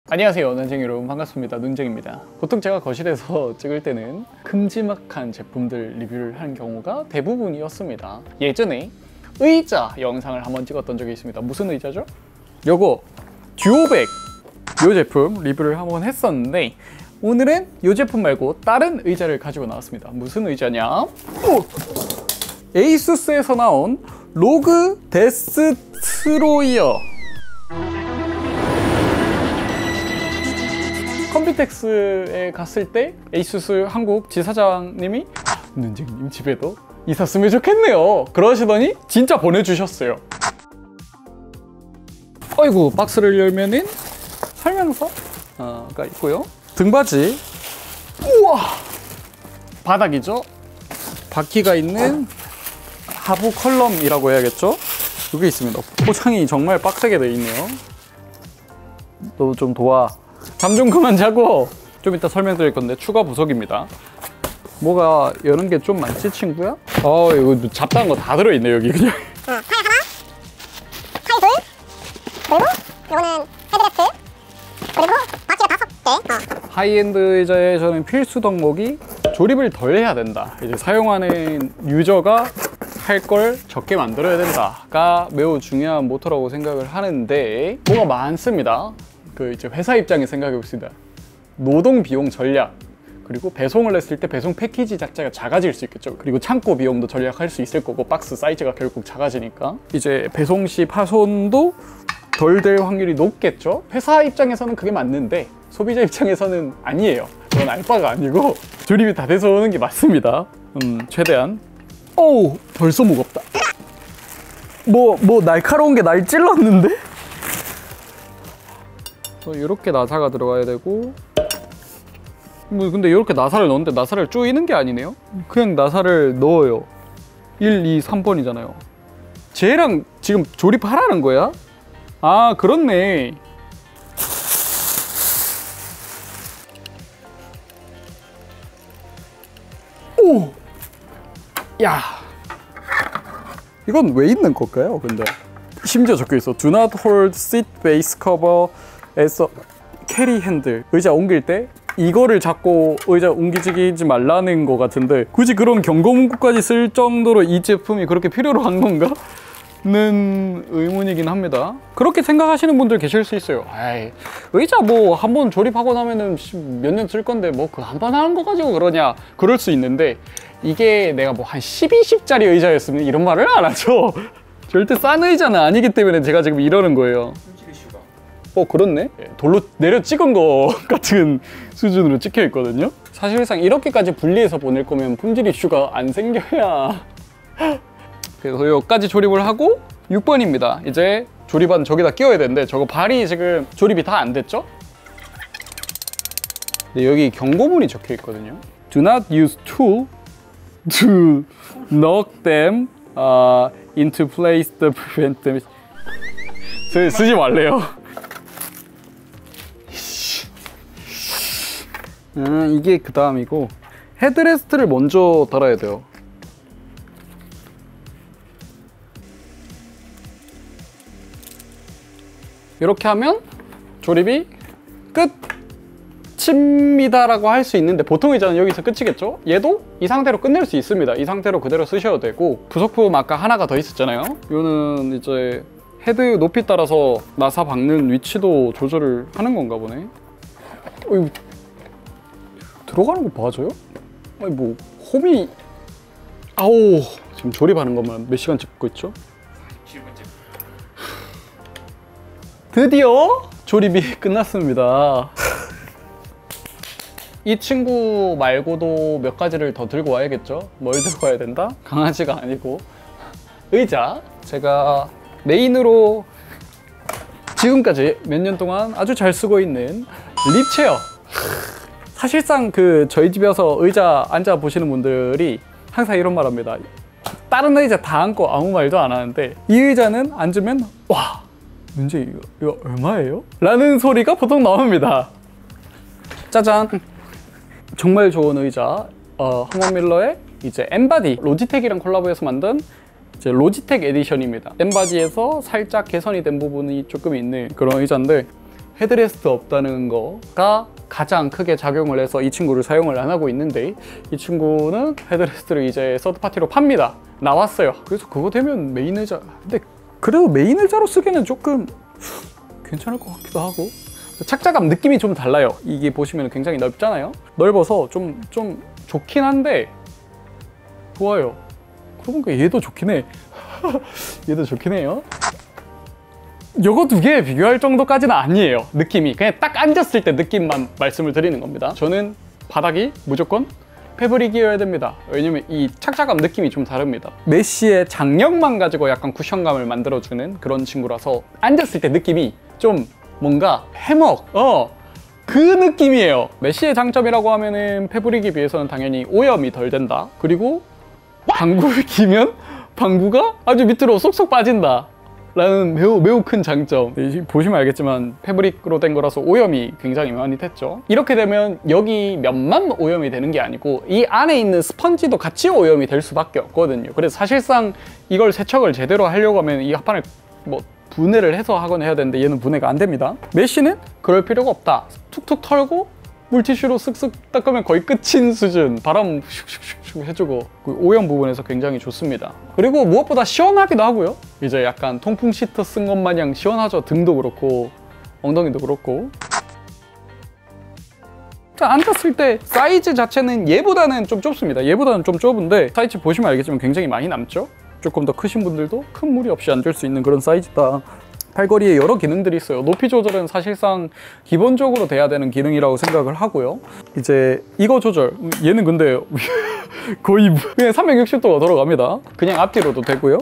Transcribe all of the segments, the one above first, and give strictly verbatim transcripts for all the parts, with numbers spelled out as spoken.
안녕하세요 눈쟁이 여러분, 반갑습니다. 눈쟁입니다. 보통 제가 거실에서 찍을 때는 큼지막한 제품들 리뷰를 하는 경우가 대부분이었습니다. 예전에 의자 영상을 한번 찍었던 적이 있습니다. 무슨 의자죠? 요거 듀오백 요 제품 리뷰를 한번 했었는데, 오늘은 요 제품 말고 다른 의자를 가지고 나왔습니다. 무슨 의자냐? 오! 에이수스에서 나온 로그 데스트로이어 컴퓨텍스에 갔을 때 에이수스 한국 지사장님이 눈쟁이님 집에도 있었으면 좋겠네요 그러시더니 진짜 보내주셨어요. 어이구, 박스를 열면은 설명서가 있고요. 등받이, 우와, 바닥이죠. 바퀴가 있는 하부 컬럼이라고 해야겠죠. 여기 있습니다. 포장이 정말 빡세게 되어 있네요. 너 좀 도와. 잠 좀 그만 자고. 좀 이따 설명드릴 건데 추가 부속입니다. 뭐가 여는 게 좀 많지 친구야? 어, 이거 잡다한 거 다 들어있네 여기 그냥. 어, 팔 하나, 팔 둘, 그리고 이거는 헤드레스트, 그리고 바퀴가 다섯 개. 어. 하이엔드 의자에 저는 필수 덕목이 조립을 덜 해야 된다. 이제 사용하는 유저가 할 걸 적게 만들어야 된다가 매우 중요한 모토라고 생각을 하는데, 뭐가 많습니다. 그 이제 회사 입장에 생각해 봅시다. 노동 비용 전략, 그리고 배송을 했을 때 배송 패키지 자체가 작아질 수 있겠죠. 그리고 창고 비용도 절약할 수 있을 거고, 박스 사이즈가 결국 작아지니까 이제 배송 시 파손도 덜 될 확률이 높겠죠. 회사 입장에서는 그게 맞는데 소비자 입장에서는 아니에요. 그건 알바가 아니고 조립이 다 돼서 오는 게 맞습니다. 음, 최대한. 어우, 벌써 무겁다. 뭐, 뭐 날카로운 게 날 찔렀는데? 이렇게 나사가 들어가야 되고, 뭐 근데 이렇게 나사를 넣는데 나사를 조이는 게 아니네요. 그냥 나사를 넣어요. 일, 이, 삼 번이잖아요 쟤랑 지금 조립하라는 거야? 아, 그렇네. 오! 야! 이건 왜 있는 걸까요, 근데? 심지어 적혀 있어. Do not hold seat base cover 에서 캐리 핸들. 의자 옮길 때 이거를 잡고 의자 옮기지 말라는 거 같은데, 굳이 그런 경고 문구까지 쓸 정도로 이 제품이 그렇게 필요로 한 건가? 는 의문이긴 합니다. 그렇게 생각하시는 분들 계실 수 있어요. 에이, 의자 뭐 한 번 조립하고 나면은 몇 년 쓸 건데 뭐 그 한 번 하는 거 가지고 그러냐, 그럴 수 있는데, 이게 내가 뭐 한 십, 이십짜리 의자였으면 이런 말을 안 하죠. 절대 싼 의자는 아니기 때문에 제가 지금 이러는 거예요. 어, 그렇네? 돌로 내려 찍은 거 같은 수준으로 찍혀 있거든요. 사실상 이렇게까지 분리해서 보낼 거면 품질 이슈가 안 생겨야. 그래서 여기까지 조립을 하고 육 번입니다. 이제 조립안 저기다 끼워야 되는데, 저거 발이 지금 조립이 다 안 됐죠? 근데 여기 경고문이 적혀 있거든요. Do not use tool to knock them uh, into place to prevent them. 쓰지 말래요. 음, 이게 그 다음이고, 헤드레스트를 먼저 달아야 돼요. 이렇게 하면 조립이 끝입니다 라고 할 수 있는데, 보통 의자는 여기서 끝이겠죠? 얘도 이 상태로 끝낼 수 있습니다. 이 상태로 그대로 쓰셔도 되고, 부속품 아까 하나가 더 있었잖아요. 이거는 이제 헤드 높이 따라서 나사 박는 위치도 조절을 하는 건가 보네. 어이, 들어가는 거 맞아요? 아니 뭐 홈이, 아우, 지금 조립하는 것만 몇 시간 찍고 있죠? 칠 분째. 드디어 조립이 끝났습니다. 이 친구 말고도 몇 가지를 더 들고 와야겠죠? 뭘 들고 와야 된다? 강아지가 아니고 의자. 제가 메인으로 지금까지 몇 년 동안 아주 잘 쓰고 있는 립체어. 사실상 그 저희 집에 와서 의자 앉아 보시는 분들이 항상 이런 말 합니다. 다른 의자 다 앉고 아무 말도 안 하는데, 이 의자는 앉으면 와, 문제 이거, 이거 얼마예요? 라는 소리가 보통 나옵니다. 짜잔! 정말 좋은 의자, 어, 허먼밀러의 이제 엠바디, 로지텍이랑 콜라보해서 만든 이제 로지텍 에디션입니다. 엠바디에서 살짝 개선이 된 부분이 조금 있는 그런 의자인데, 헤드레스트 없다는 거가 가장 크게 작용을 해서 이 친구를 사용을 안 하고 있는데, 이 친구는 헤드레스트를 이제 서드파티로 팝니다. 나왔어요. 그래서 그거 되면 메인 의자, 근데 그래도 메인 의자로 쓰기에는 조금 괜찮을 것 같기도 하고, 착자감 느낌이 좀 달라요. 이게 보시면 굉장히 넓잖아요. 넓어서 좀, 좀 좋긴 한데 좋아요. 그러고 보니까 얘도 좋긴 해. 얘도 좋긴 해요. 요거 두 개 비교할 정도까지는 아니에요. 느낌이 그냥 딱 앉았을 때 느낌만 말씀을 드리는 겁니다. 저는 바닥이 무조건 패브릭이어야 됩니다. 왜냐면 이 착자감 느낌이 좀 다릅니다. 메쉬의 장력만 가지고 약간 쿠션감을 만들어주는 그런 친구라서 앉았을 때 느낌이 좀 뭔가 해먹, 어, 그 느낌이에요. 메쉬의 장점이라고 하면은 패브릭에 비해서는 당연히 오염이 덜 된다. 그리고 방구를 끼면 방구가 아주 밑으로 쏙쏙 빠진다 라는 매우 매우 큰 장점. 보시면 알겠지만 패브릭으로 된 거라서 오염이 굉장히 많이 됐죠. 이렇게 되면 여기 면만 오염이 되는 게 아니고 이 안에 있는 스펀지도 같이 오염이 될 수밖에 없거든요. 그래서 사실상 이걸 세척을 제대로 하려고 하면 이 합판을 뭐 분해를 해서 하거나 해야 되는데 얘는 분해가 안 됩니다. 메쉬는 그럴 필요가 없다. 툭툭 털고 물티슈로 쓱쓱 닦으면 거의 끝인 수준. 바람 슉슉슉 해주고 오염 부분에서 굉장히 좋습니다. 그리고 무엇보다 시원하기도 하고요. 이제 약간 통풍 시트 쓴 것 마냥 시원하죠. 등도 그렇고 엉덩이도 그렇고. 자, 앉았을 때 사이즈 자체는 얘보다는 좀 좁습니다. 얘보다는 좀 좁은데 사이즈 보시면 알겠지만 굉장히 많이 남죠. 조금 더 크신 분들도 큰 무리 없이 앉을 수 있는 그런 사이즈다. 팔걸이에 여러 기능들이 있어요. 높이 조절은 사실상 기본적으로 돼야 되는 기능이라고 생각을 하고요. 이제 이거 조절, 얘는 근데 거의 그냥 삼백육십 도가 돌아갑니다. 그냥 앞뒤로도 되고요.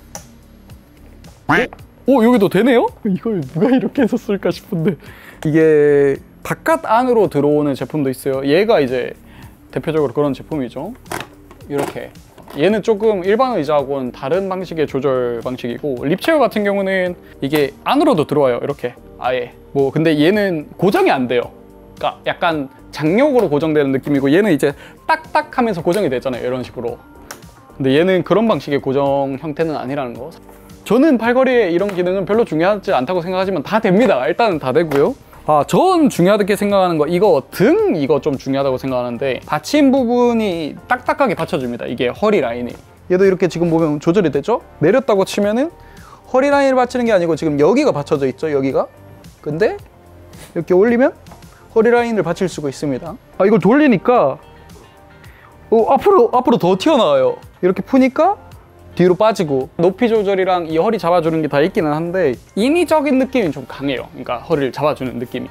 오, 여기도 되네요? 이걸 누가 이렇게 해서 쓸까 싶은데, 이게 바깥 안으로 들어오는 제품도 있어요. 얘가 이제 대표적으로 그런 제품이죠. 이렇게 얘는 조금 일반 의자하고는 다른 방식의 조절 방식이고, 립체어 같은 경우는 이게 안으로도 들어와요. 이렇게 아예. 뭐 근데 얘는 고정이 안 돼요. 그러니까 약간 장력으로 고정되는 느낌이고, 얘는 이제 딱딱 하면서 고정이 되잖아요. 이런 식으로. 근데 얘는 그런 방식의 고정 형태는 아니라는 거. 저는 팔걸이에 이런 기능은 별로 중요하지 않다고 생각하지만 다 됩니다. 일단은 다 되고요. 아, 전 중요하게 생각하는 거, 이거 등 이거 좀 중요하다고 생각하는데, 받침 부분이 딱딱하게 받쳐줍니다. 이게 허리 라인이. 얘도 이렇게 지금 보면 조절이 되죠? 내렸다고 치면은 허리 라인을 받치는 게 아니고 지금 여기가 받쳐져 있죠, 여기가. 근데 이렇게 올리면 허리 라인을 받칠 수가 있습니다. 아, 이걸 돌리니까 어, 앞으로 앞으로 더 튀어나와요. 이렇게 푸니까 뒤로 빠지고, 높이 조절이랑 이 허리 잡아주는 게 다 있기는 한데 인위적인 느낌이 좀 강해요. 그러니까 허리를 잡아주는 느낌이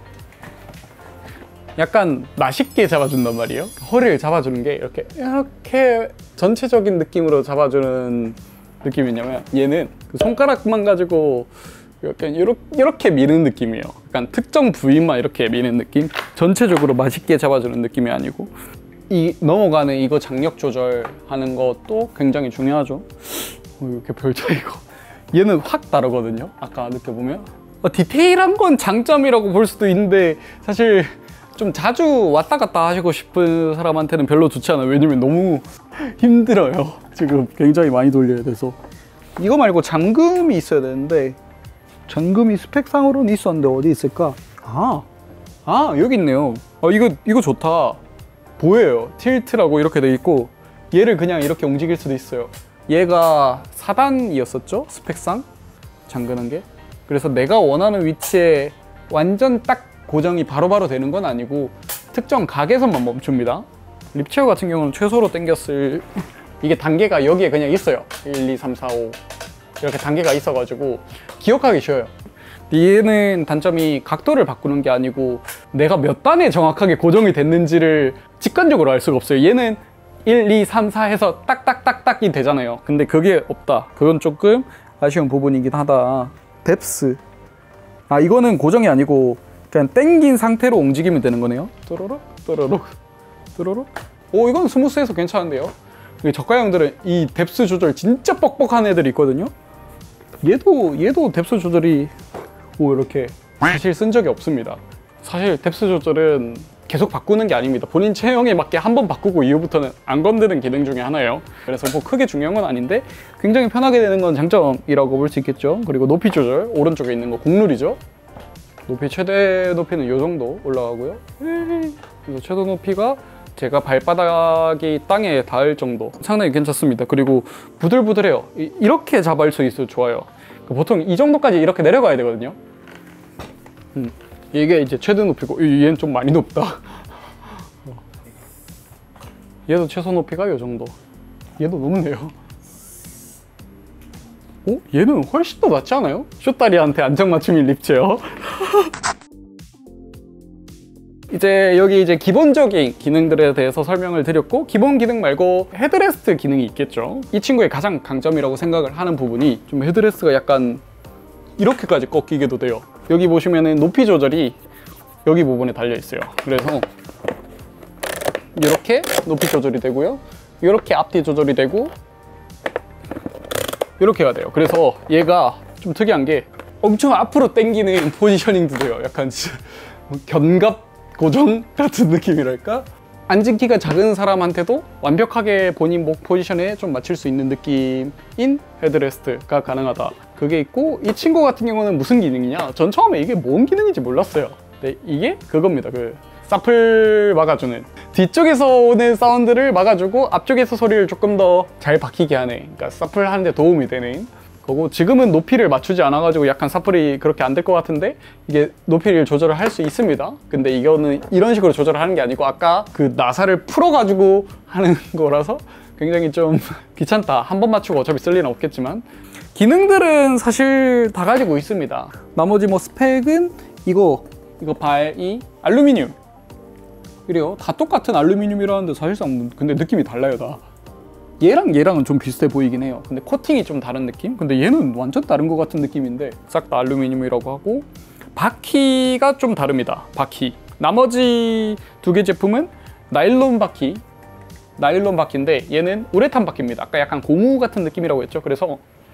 약간 맛있게 잡아준단 말이에요. 허리를 잡아주는 게 이렇게 이렇게 전체적인 느낌으로 잡아주는 느낌이냐면, 얘는 그 손가락만 가지고 약간 이렇게, 이렇게 미는 느낌이에요. 약간 특정 부위만 이렇게 미는 느낌. 전체적으로 맛있게 잡아주는 느낌이 아니고. 이 넘어가는 이거 장력 조절하는 것도 굉장히 중요하죠. 어, 이렇게 별 차이고. 얘는 확 다르거든요. 아까 느껴보면 어, 디테일한 건 장점이라고 볼 수도 있는데, 사실 좀 자주 왔다 갔다 하시고 싶은 사람한테는 별로 좋지 않아요. 왜냐면 너무 힘들어요. 지금 굉장히 많이 돌려야 돼서. 이거 말고 잠금이 있어야 되는데, 잠금이 스펙상으로는 있었는데 어디 있을까? 아, 아 여기 있네요. 아, 이거 이거 좋다. 보여요. 틸트라고 이렇게 돼 있고, 얘를 그냥 이렇게 움직일 수도 있어요. 얘가 사 단이었었죠? 스펙상 잠그는 게. 그래서 내가 원하는 위치에 완전 딱 고정이 바로바로 되는 건 아니고 특정 각에서만 멈춥니다. 립체어 같은 경우는 최소로 당겼을 이게 단계가 여기에 그냥 있어요. 일, 이, 삼, 사, 오 이렇게 단계가 있어가지고 기억하기 쉬워요. 얘는 단점이 각도를 바꾸는 게 아니고 내가 몇 단에 정확하게 고정이 됐는지를 직관적으로 알 수가 없어요. 얘는 일, 이, 삼, 사 해서 딱딱딱딱이 되잖아요. 근데 그게 없다. 그건 조금 아쉬운 부분이긴 하다. 뎁스. 아, 이거는 고정이 아니고 그냥 당긴 상태로 움직이면 되는 거네요. 또로록 또로록 또로록. 오, 이건 스무스해서 괜찮은데요. 저가형들은 이 뎁스 조절 진짜 뻑뻑한 애들이 있거든요. 얘도 얘도 뎁스 조절이 오, 이렇게 사실 쓴 적이 없습니다. 사실 뎁스 조절은 계속 바꾸는 게 아닙니다. 본인 체형에 맞게 한 번 바꾸고 이후부터는 안 건드는 기능 중에 하나예요. 그래서 뭐 크게 중요한 건 아닌데 굉장히 편하게 되는 건 장점이라고 볼 수 있겠죠. 그리고 높이 조절, 오른쪽에 있는 거 곡누리죠. 높이 최대 높이는 이 정도 올라가고요. 그래서 최대 높이가 제가 발바닥이 땅에 닿을 정도, 상당히 괜찮습니다. 그리고 부들부들해요. 이렇게 잡을 수 있어서 좋아요. 보통 이 정도까지 이렇게 내려가야 되거든요. 음, 이게 이제 최대 높이고, 얘는 좀 많이 높다. 얘도 최소 높이가 이 정도. 얘도 높네요. 어? 얘는 훨씬 더 낫지 않아요? 쇼다리한테 안정맞춤인 립체어. 이제 여기 이제 기본적인 기능들에 대해서 설명을 드렸고, 기본 기능 말고 헤드레스트 기능이 있겠죠. 이 친구의 가장 강점이라고 생각을 하는 부분이 좀 헤드레스트가 약간 이렇게까지 꺾이게도 돼요. 여기 보시면은 높이 조절이 여기 부분에 달려 있어요. 그래서 이렇게 높이 조절이 되고요, 이렇게 앞뒤 조절이 되고, 이렇게가 돼요. 그래서 얘가 좀 특이한 게 엄청 앞으로 당기는 포지셔닝도 돼요. 약간 견갑 고정 같은 느낌이랄까? 앉은 키가 작은 사람한테도 완벽하게 본인 목 포지션에 좀 맞출 수 있는 느낌인 헤드레스트가 가능하다. 그게 있고, 이 친구 같은 경우는 무슨 기능이냐? 전 처음에 이게 뭔 기능인지 몰랐어요. 근데 이게 그겁니다. 그 사플 막아주는, 뒤쪽에서 오는 사운드를 막아주고 앞쪽에서 소리를 조금 더 잘 박히게 하는, 그러니까 사플 하는데 도움이 되는 거고, 지금은 높이를 맞추지 않아 가지고 약간 사플이 그렇게 안 될 것 같은데 이게 높이를 조절을 할 수 있습니다. 근데 이거는 이런 식으로 조절을 하는 게 아니고 아까 그 나사를 풀어 가지고 하는 거라서 굉장히 좀 귀찮다. 한 번 맞추고 어차피 쓸 일은 없겠지만, 기능들은 사실 다 가지고 있습니다. 나머지 뭐 스펙은 이거 이거 발이 알루미늄, 그래요. 다 똑같은 알루미늄이라는데 사실상 근데 느낌이 달라요. 다 얘랑 얘랑은 좀 비슷해 보이긴 해요. 근데 코팅이 좀 다른 느낌? 근데 얘는 완전 다른 것 같은 느낌인데 싹 다 알루미늄이라고 하고, 바퀴가 좀 다릅니다. 바퀴. 나머지 두 개 제품은 나일론 바퀴 나일론 바퀴인데 얘는 우레탄 바퀴입니다. 아까 약간 고무 같은 느낌이라고 했죠. 그래서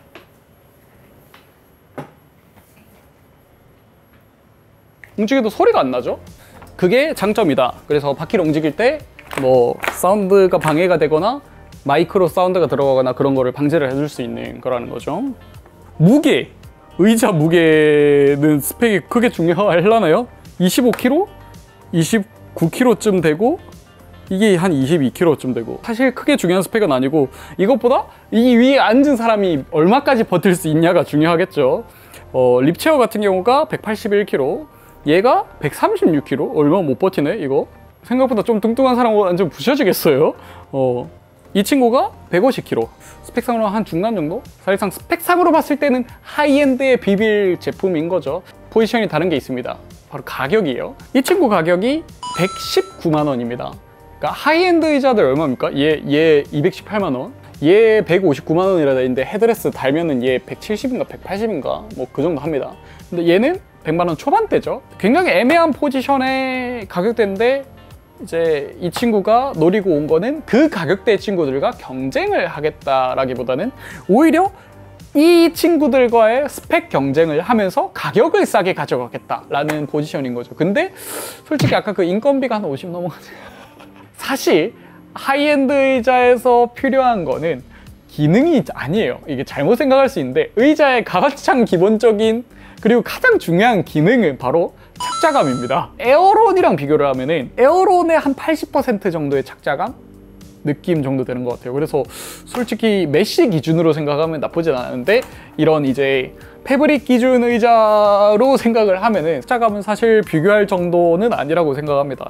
움직여도 소리가 안 나죠? 그게 장점이다. 그래서 바퀴를 움직일 때 뭐 사운드가 방해가 되거나 마이크로 사운드가 들어가거나 그런 거를 방지를 해줄 수 있는 거라는 거죠. 무게! 의자 무게는 스펙이 크게 중요하려나요? 이십오 킬로그램? 이십구 킬로그램쯤 되고, 이게 한 이십이 킬로그램쯤 되고, 사실 크게 중요한 스펙은 아니고, 이것보다 이 위에 앉은 사람이 얼마까지 버틸 수 있냐가 중요하겠죠. 어, 립체어 같은 경우가 백팔십일 킬로그램, 얘가 백삼십육 킬로그램? 얼마 못 버티네 이거? 생각보다 좀 뚱뚱한 사람 완전 부셔지겠어요. 어, 이 친구가 백오십 킬로그램, 스펙상으로 한 중간 정도? 사실상 스펙상으로 봤을 때는 하이엔드에 비빌 제품인 거죠. 포지션이 다른 게 있습니다. 바로 가격이에요. 이 친구 가격이 백십구만 원입니다. 그러니까 하이엔드 의자들 얼마입니까? 얘, 얘 이백십팔만 원, 얘 백오십구만 원이라 돼 있는데 헤드레스 달면은 얘 백칠십인가 백팔십인가 뭐 그 정도 합니다. 근데 얘는 백만 원 초반대죠. 굉장히 애매한 포지션의 가격대인데, 이제 이 친구가 노리고 온 거는 그 가격대 친구들과 경쟁을 하겠다라기보다는 오히려 이 친구들과의 스펙 경쟁을 하면서 가격을 싸게 가져가겠다라는 포지션인 거죠. 근데 솔직히 아까 그 인건비가 한 오십 넘어가지. 사실 하이엔드 의자에서 필요한 거는 기능이 아니에요. 이게 잘못 생각할 수 있는데, 의자의 가장 기본적인 그리고 가장 중요한 기능은 바로 착자감입니다. 에어론이랑 비교를 하면은 에어론의 한 팔십 퍼센트 정도의 착자감? 느낌 정도 되는 것 같아요. 그래서 솔직히 메쉬 기준으로 생각하면 나쁘진 않은데, 이런 이제 패브릭 기준 의자로 생각을 하면은 착자감은 사실 비교할 정도는 아니라고 생각합니다.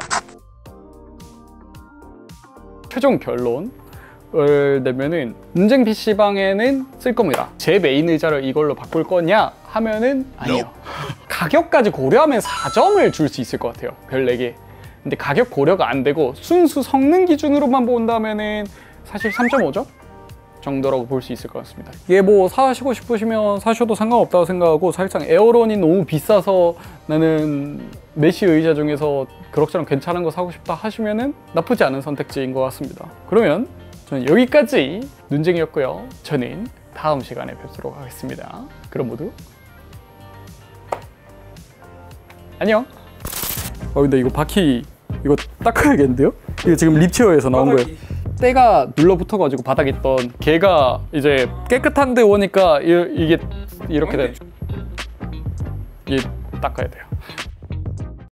최종 결론을 내면은 문쟁 피씨방에는 쓸 겁니다. 제 메인 의자를 이걸로 바꿀 거냐 하면은 아니요. 가격까지 고려하면 사 점을 줄 수 있을 것 같아요. 별 네 개. 근데 가격 고려가 안 되고 순수 성능 기준으로만 본다면은 사실 삼 점 오 점 정도라고 볼 수 있을 것 같습니다. 이게 뭐 사시고 싶으시면 사셔도 상관없다고 생각하고, 사실상 에어론이 너무 비싸서 나는 메쉬 의자 중에서 그럭저럭 괜찮은 거 사고 싶다 하시면은 나쁘지 않은 선택지인 것 같습니다. 그러면 저는 여기까지 눈쟁이였고요. 저는 다음 시간에 뵙도록 하겠습니다. 그럼 모두 안녕. 어 근데 이거 바퀴 이거 닦아야겠는데요? 이거 지금 립체어에서 나온 거예요. 때가 눌러붙어가지고 바닥에 있던 걔가 이제 깨끗한데 오니까 이, 이게 이렇게 된. 이게 닦아야 돼요.